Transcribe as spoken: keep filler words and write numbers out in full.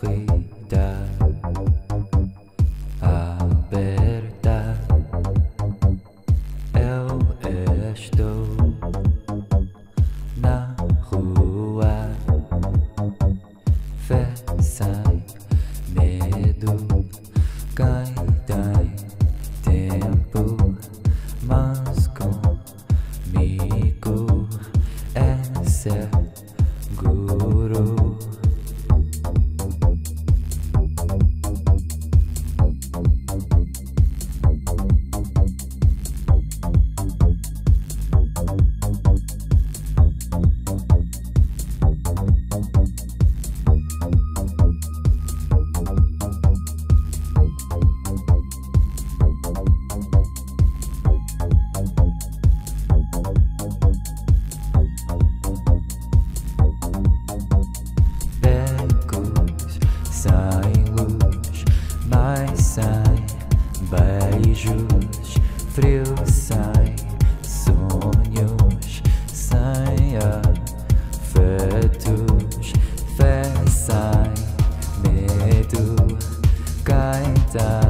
corrida aberta. Eu estou na rua, fé sem medo, quem tem tempo, mas comigo é seguro. Sem luz, mas sem beijos, frio sem sonhos, sem afetos, fé sem medo, quem tem